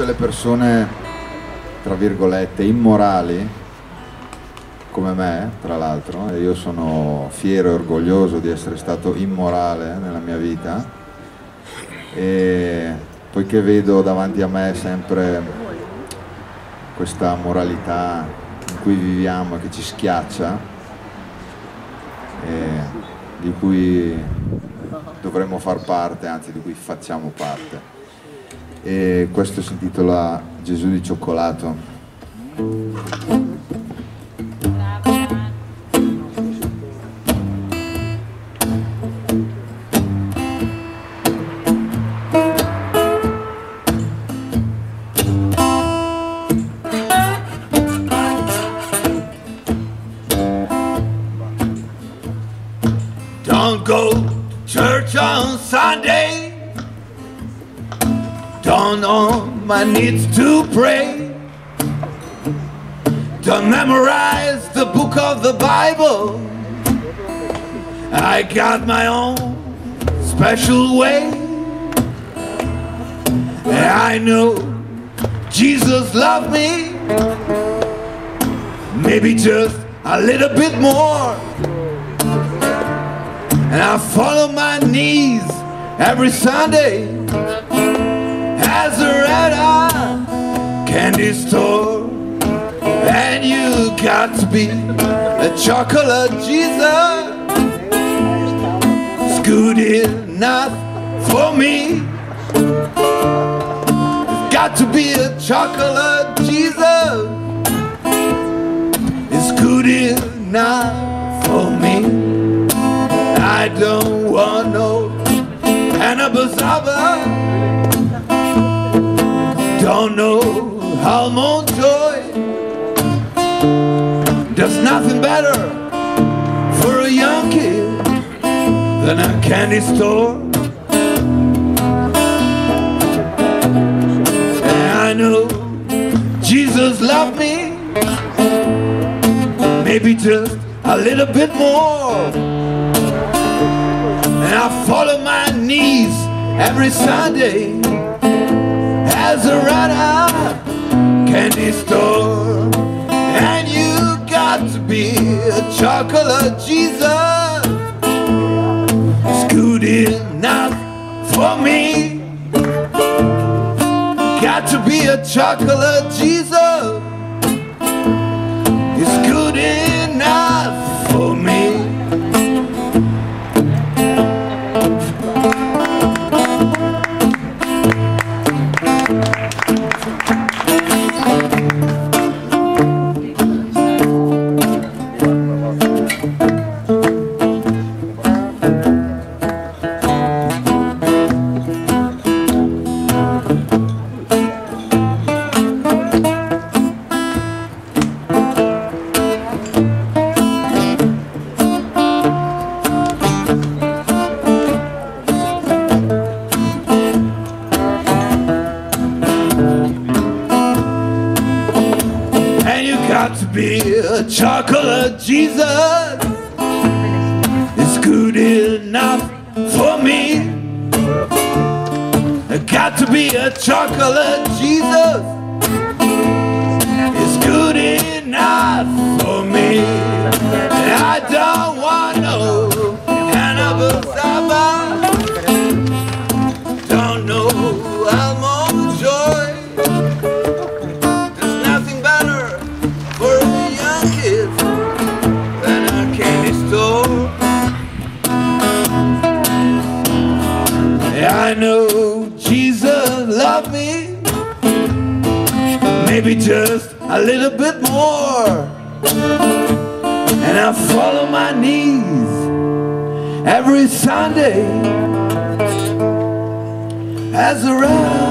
tutte le persone, tra virgolette, immorali, come me, tra l'altro, e io sono fiero e orgoglioso di essere stato immorale nella mia vita, e poiché vedo davanti a me sempre questa moralità in cui viviamo e che ci schiaccia, e di cui dovremmo far parte, anzi di cui facciamo parte. E questo si intitola Gesù di cioccolato. Don't go to church on Sunday. Don't on my knees to pray. Don't memorize the book of the Bible. I got my own special way. And I know Jesus loved me, maybe just a little bit more. And I follow my knees every Sunday as a red eye candy store. And you got to be a chocolate Jesus. It's good enough for me. It's got to be a chocolate Jesus. It's good enough for me. I don't want no Hannibal Saba. Don't know Almond Joy. There's nothing better for a young kid than a candy store. And I know Jesus loved me, maybe just a little bit more. And I follow my knees every Sunday as a red-eye candy store. And you got to be a chocolate Jesus. It's good enough for me. Got to be a chocolate Jesus. It's good enough for me. Got to be a chocolate Jesus. It's good enough for me. Got to be a chocolate Jesus. It's good enough for me. I don't want no Hannibal Saba. Don't know Almond Joy. There's nothing better for a young kid than a candy store. I know Jesus loved me, maybe just a little bit more. And I follow my knees every Sunday as a red